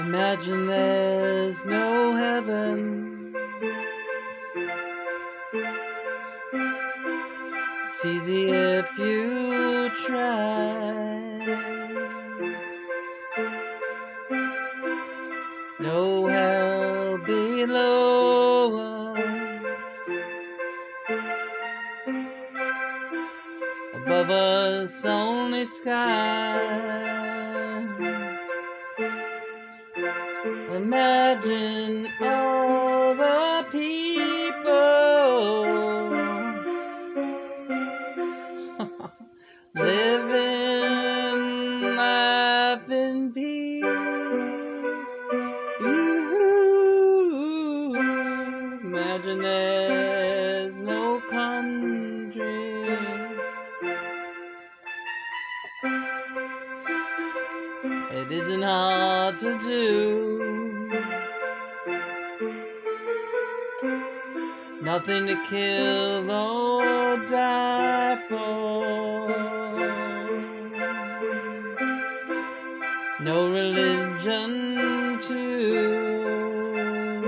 Imagine there's no heaven. It's easy if you try. No hell below us. Above us only sky. Imagine all the people living life in peace. Imagine there's no country. It isn't hard to do. Nothing to kill or die for. No religion too.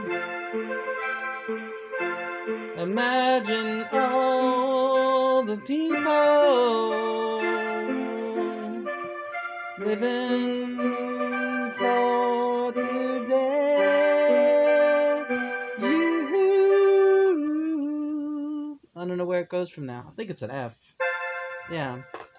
Imagine all the people living for today. You. I don't know where it goes from now. I think it's an F. Yeah.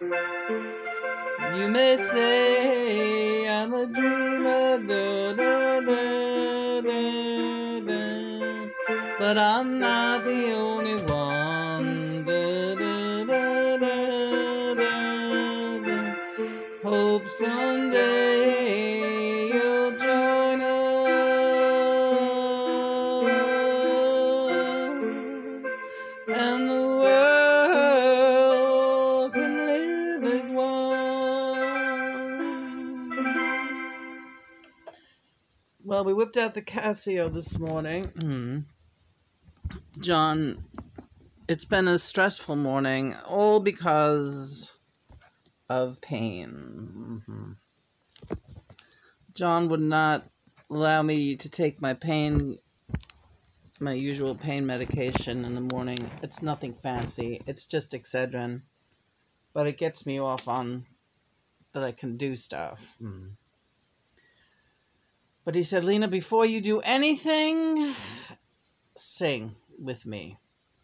You may say I'm a dreamer, da, da, da, da, da, but I'm not the only one. Da, da, da, da, da, da. Hope someday you'll join us, and the world can live as one. Well, we whipped out the Casio this morning. John, it's been a stressful morning, all because of pain. John would not allow me to take my usual pain medication in the morning. It's nothing fancy. It's just Excedrin. But it gets me off on that I can do stuff. But he said, Lena, before you do anything, sing with me.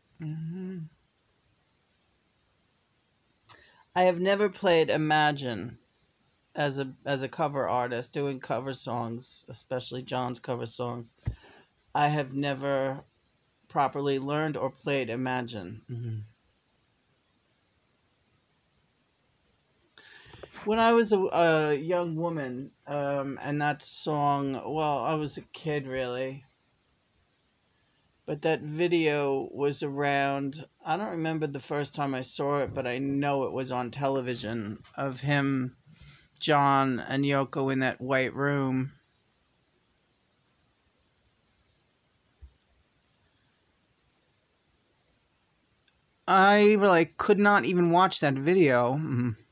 I have never played Imagine as a cover artist, doing cover songs, especially John's cover songs. I have never properly learned or played Imagine. When I was a young woman, and that song, well, I was a kid, really. But that video was around, I don't remember the first time I saw it, but I know it was on television, of him, John, and Yoko in that white room. I could not even watch that video.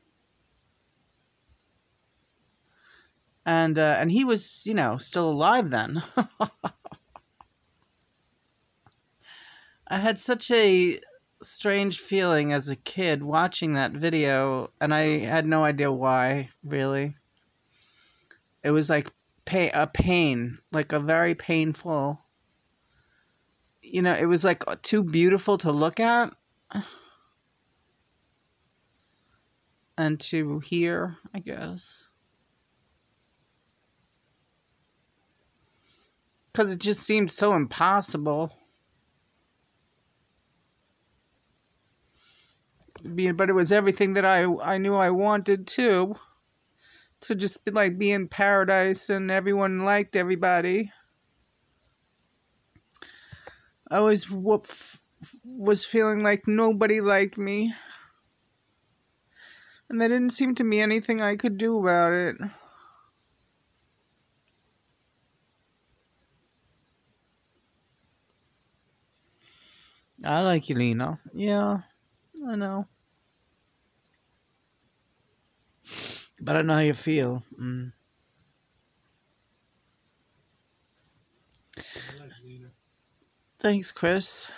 And he was, still alive then. I had such a strange feeling as a kid watching that video, and I had no idea why, really. It was like a pain, like a very painful, it was like too beautiful to look at and to hear, I guess. Because it just seemed so impossible. But it was everything that I knew I wanted too. To just be in paradise and everyone liked everybody. I always was feeling like nobody liked me. And there didn't seem to be anything I could do about it. I like you, Lena. Yeah, I know. But I know how you feel. Thanks, Chris.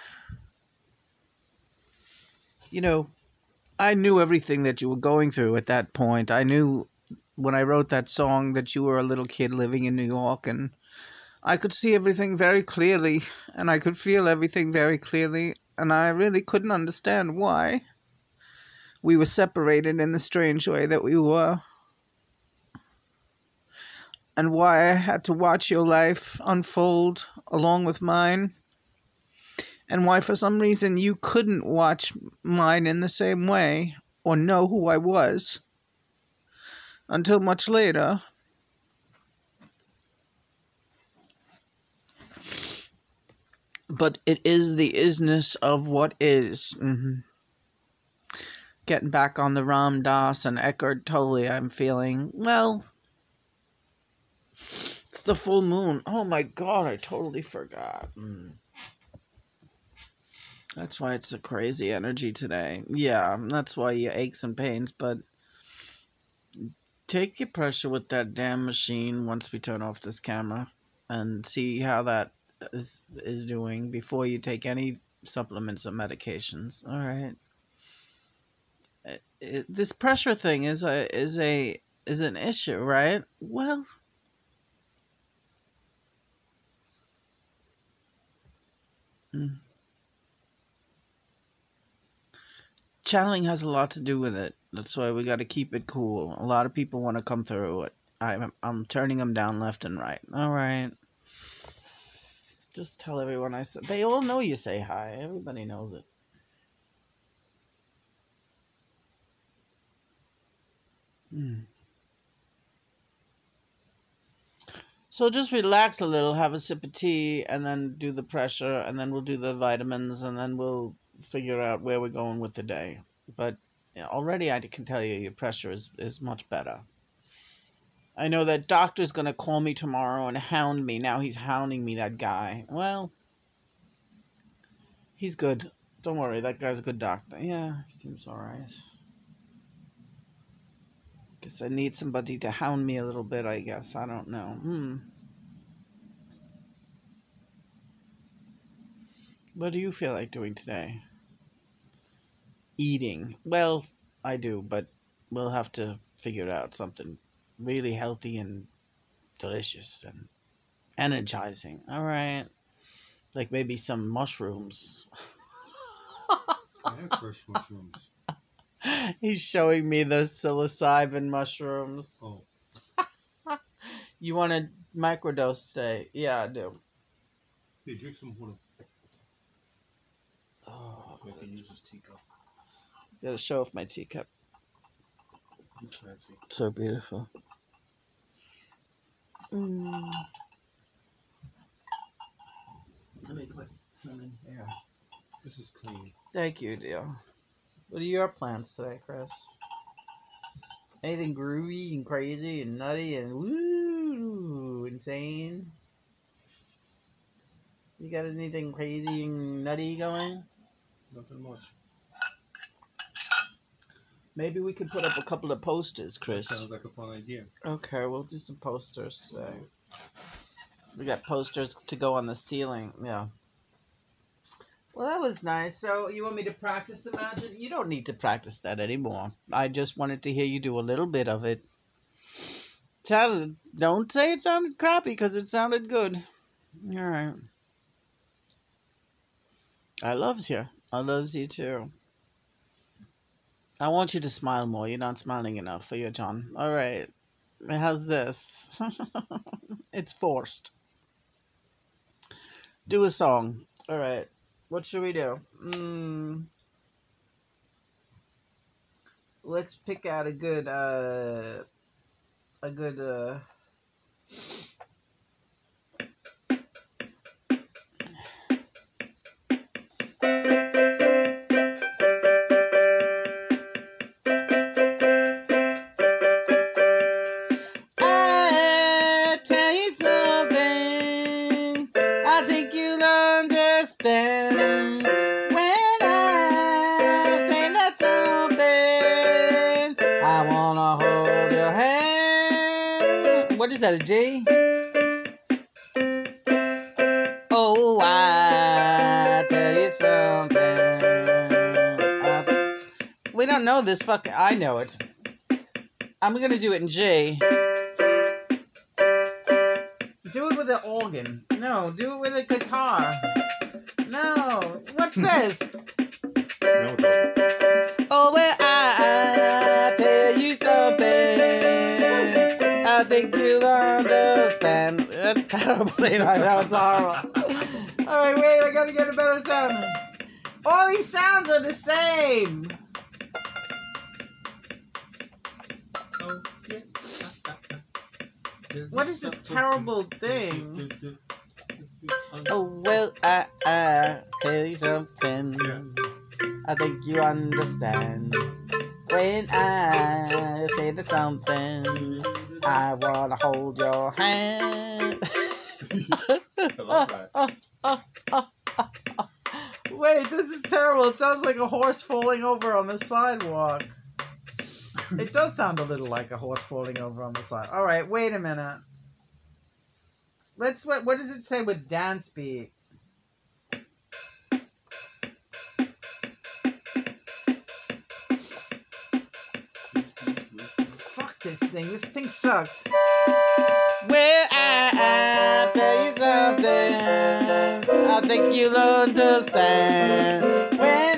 You know, I knew everything that you were going through at that point. I knew when I wrote that song that you were a little kid living in New York, and I could see everything very clearly, and I could feel everything very clearly, and I really couldn't understand why we were separated in the strange way that we were, and why I had to watch your life unfold along with mine, and why for some reason you couldn't watch mine in the same way or know who I was until much later. But it is the isness of what is. Getting back on the Ram Dass and Eckhart Tolle, I'm feeling, well, it's the full moon. Oh my God, I totally forgot. That's why it's a crazy energy today. Yeah, that's why you aches and pains, but take your pressure with that damn machine once we turn off this camera and see how that is doing before you take any supplements or medications. All right. This pressure thing is an issue, right? Well, channeling has a lot to do with it. That's why we got to keep it cool. A lot of people want to come through it. I'm turning them down left and right. All right. Just tell everyone I said. They all know you say hi. Everybody knows it. So just relax a little, have a sip of tea, and then do the pressure, and then we'll do the vitamins, and then we'll figure out where we're going with the day. But already I can tell you your pressure is much better. I know that doctor's going to call me tomorrow and hound me. Now he's hounding me, that guy. Well, he's good. Don't worry, that guy's a good doctor. Yeah, he seems alright. Guess I need somebody to hound me a little bit, I guess. I don't know. What do you feel like doing today? Eating. Well, I do, but we'll have to figure out something really healthy and delicious and energizing. All right. Like maybe some mushrooms. I have fresh mushrooms. He's showing me the psilocybin mushrooms. Oh. You want to microdose today? Yeah, I do. Hey, drink some water. Oh, I can use this teacup. gotta show off my teacup. It's fancy. So beautiful. Let me put some in here. This is clean. Thank you, dear. What are your plans today, Chris? Anything groovy and crazy and nutty and woo insane? You got anything crazy and nutty going? Nothing much. Maybe we could put up a couple of posters, Chris. That sounds like a fun idea. Okay, we'll do some posters today. We got posters to go on the ceiling. Yeah. Well, that was nice. So, you want me to practice Imagine? You don't need to practice that anymore. I just wanted to hear you do a little bit of it. Don't say it sounded crappy, because it sounded good. All right. I loves you. I loves you too. I want you to smile more. You're not smiling enough for you, John. All right. How's this? It's forced. Do a song. All right. What should we do? Let's pick out a good I tell you something, I think you'll understand when I say that something. I wanna hold your hand. What is that, a G? Oh, don't know this fucking... I know it. I'm gonna do it in G. Do it with an organ. No, do it with a guitar. No. What's this? No, it's over. Oh, well, I tell you something. I think you'll understand. That's terrible. I know it's horrible. Alright, wait, I gotta get a better sound. All these sounds are the same. Oh, yeah. What is this terrible thing? Oh, Oh, well, I tell you something. yeah. I think you understand. When I say there's something, I wanna hold your hand. I love that. Wait, this is terrible. It sounds like a horse falling over on the sidewalk. It does sound a little like a horse falling over on the side. All right, wait a minute. Let's what does it say with dance beat? Fuck this thing. This thing sucks. Well, I tell you something. I think you'll understand when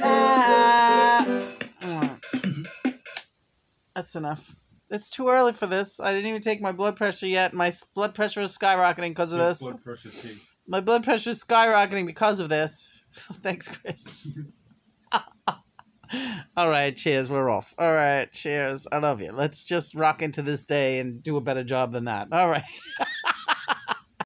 That's enough. It's too early for this. I didn't even take my blood pressure yet. My blood pressure is skyrocketing because of this. Blood pressure tea. My blood pressure is skyrocketing because of this. Thanks, Chris. All right, cheers. We're off. All right, cheers. I love you. Let's just rock into this day and do a better job than that. All right.